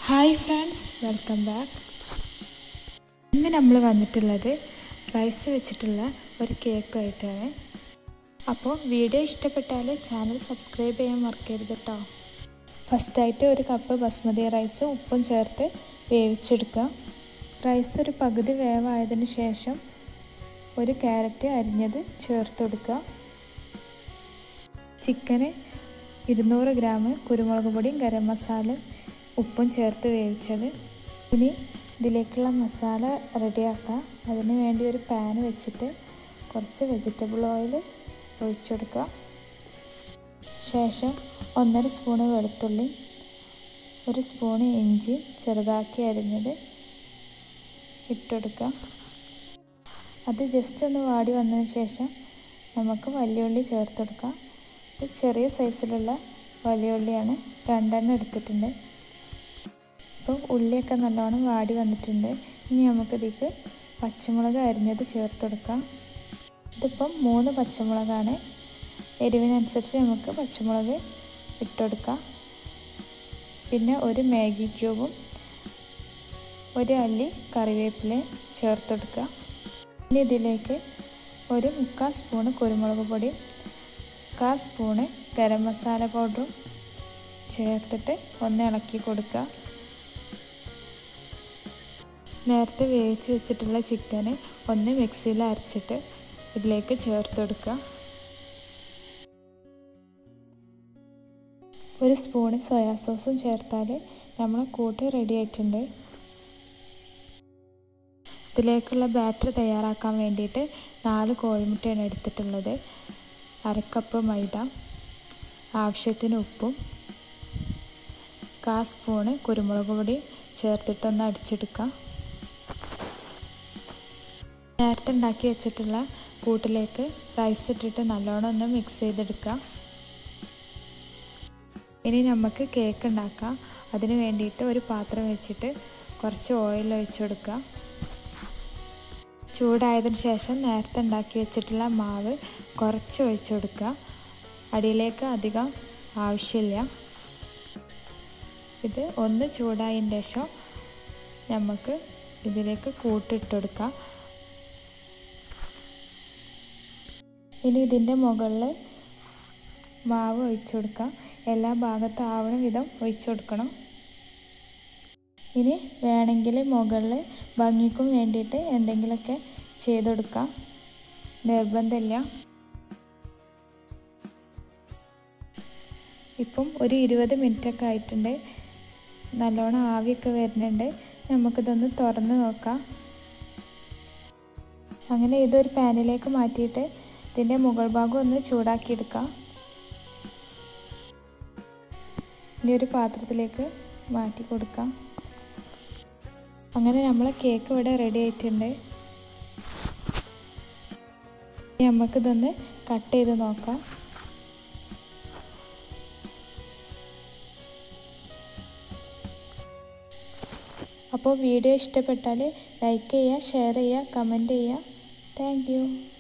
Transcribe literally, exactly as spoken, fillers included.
Hi friends, welcome back. ഇന്ന് നമ്മൾ വന്നിട്ടുള്ളത് റൈസ് വെച്ചിട്ടുള്ള ഒരു കേക്കായിട്ടാണ്. അപ്പോൾ വീഡിയോ ഇഷ്ടപ്പെട്ടാൽ ചാനൽ സബ്സ്ക്രൈബ് ചെയ്യാൻ മറക്കരുത് കേട്ടോ. ഫസ്റ്റായിട്ട് ഒരു കപ്പ് ബസ്മതി റൈസ് ഉപ്പും ചേർത്ത് വേവിച്ചെടുക്കുക. റൈസ് ഒരു പകുതി വേവായതിനു ശേഷം ഒരു ക്യാരറ്റ് അരിഞ്ഞത് ചേർത്ത് കൊടുക്കുക. ചിക്കന് ഇരുന്നൂറ് ഗ്രാം കുരുമുളക് പൊടിയും ഗരം മസാല ഉപ്പും ചേർത്ത് വേവിച്ചത്. ഇനി ഇതിലേക്കുള്ള മസാല റെഡിയാക്കാം. അതിന് വേണ്ടി ഒരു പാൻ വെച്ചിട്ട് കുറച്ച് വെജിറ്റബിൾ ഓയിൽ ഒഴിച്ചു കൊടുക്കുക. ശേഷം ഒന്നര സ്പൂണ് വെളുത്തുള്ളി, ഒരു സ്പൂണ് ഇഞ്ചി ചെറുതാക്കി അരിഞ്ഞത് ഇട്ടുകൊടുക്കുക. അത് ജസ്റ്റ് ഒന്ന് വാടി വന്നതിന് ശേഷം നമുക്ക് വലിയ ഉള്ളി ചേർത്ത് കൊടുക്കാം. ഇത് ചെറിയ സൈസിലുള്ള വലിയ ഉള്ളിയാണ്, രണ്ടെണ്ണം എടുത്തിട്ടുണ്ട്. ഇപ്പോൾ ഉള്ളിയൊക്കെ നല്ലോണം വാടി വന്നിട്ടുണ്ട്. ഇനി നമുക്കിതിലേക്ക് പച്ചമുളക് അരിഞ്ഞത് ചേർത്ത് കൊടുക്കാം. ഇതിപ്പം മൂന്ന് പച്ചമുളകാണ്. എരിവിനനുസരിച്ച് നമുക്ക് പച്ചമുളക് ഇട്ടുകൊടുക്കാം. പിന്നെ ഒരു മാഗി ക്യൂബും ഒരു അല്ലി കറിവേപ്പില ചേർത്ത് കൊടുക്കുക. ഇനി ഇതിലേക്ക് ഒരു മുക്കാൽ സ്പൂണ് കുരുമുളക് പൊടിയും മുക്കാൽ സ്പൂണ് ഗരം മസാല പൗഡറും ചേർത്തിട്ട് ഒന്ന് ഇളക്കി കൊടുക്കുക. നേരത്തെ വേവിച്ച് വെച്ചിട്ടുള്ള ചിക്കന് ഒന്ന് മിക്സിയിൽ അരച്ചിട്ട് ഇതിലേക്ക് ചേർത്ത് കൊടുക്കുക. ഒരു സ്പൂണ് സോയാ സോസും ചേർത്താൽ നമ്മൾ കൂട്ട് റെഡി ആയിട്ടുണ്ട്. ഇതിലേക്കുള്ള ബാറ്റർ തയ്യാറാക്കാൻ വേണ്ടിയിട്ട് നാല് കോഴിമുട്ടയാണ് എടുത്തിട്ടുള്ളത്. അരക്കപ്പ് മൈദ, ആവശ്യത്തിന് ഉപ്പും കാൽ സ്പൂണ് കുരുമുളക് പൊടി ചേർത്തിട്ടൊന്ന് അടിച്ചെടുക്കാം. നേരത്തെ ഉണ്ടാക്കി വെച്ചിട്ടുള്ള കൂട്ടിലേക്ക് റൈസ് ഇട്ടിട്ട് നല്ലോണം ഒന്ന് മിക്സ് ചെയ്തെടുക്കാം. ഇനി നമുക്ക് കേക്ക് ഉണ്ടാക്കാം. അതിന് വേണ്ടിയിട്ട് ഒരു പാത്രം വെച്ചിട്ട് കുറച്ച് ഓയിൽ ഒഴിച്ചു കൊടുക്കുക. ചൂടായതിന് ശേഷം നേരത്തെ ഉണ്ടാക്കി വെച്ചിട്ടുള്ള മാവ് കുറച്ച് ഒഴിച്ചു കൊടുക്കുക. അടിയിലേക്ക് അധികം ആവശ്യമില്ല. ഇത് ഒന്ന് ചൂടായതിന് ശേഷം നമുക്ക് ഇതിലേക്ക് കൂട്ടിട്ട് കൊടുക്കാം. ഇനി ഇതിൻ്റെ മുകളിൽ മാവ് ഒഴിച്ചു കൊടുക്കാം. എല്ലാ ഭാഗത്തും ആവണ വിധം ഒഴിച്ചു കൊടുക്കണം. ഇനി വേണമെങ്കിൽ മുകളിൽ ഭംഗിക്കും വേണ്ടിയിട്ട് എന്തെങ്കിലുമൊക്കെ ചെയ്ത് കൊടുക്കാം, നിർബന്ധമില്ല. ഇപ്പം ഒരു ഇരുപത് മിനിറ്റൊക്കെ ആയിട്ടുണ്ട്. നല്ലോണം ആവിയൊക്കെ വരുന്നുണ്ട്. നമുക്കിതൊന്ന് തുറന്ന് നോക്കാം. അങ്ങനെ ഇതൊരു പാനിലേക്ക് മാറ്റിയിട്ട് ഇതിൻ്റെ മുകൾ ഭാഗം ഒന്ന് ചൂടാക്കിയെടുക്കാം. ഇനി ഒരു പാത്രത്തിലേക്ക് മാറ്റി കൊടുക്കാം. അങ്ങനെ നമ്മളെ കേക്ക് ഇവിടെ റെഡി ആയിട്ടുണ്ട്. നമുക്കിതൊന്ന് കട്ട് ചെയ്ത് നോക്കാം. അപ്പോൾ വീഡിയോ ഇഷ്ടപ്പെട്ടാൽ ലൈക്ക് ചെയ്യുക, ഷെയർ ചെയ്യുക, കമൻറ്റ് ചെയ്യുക. Thank U.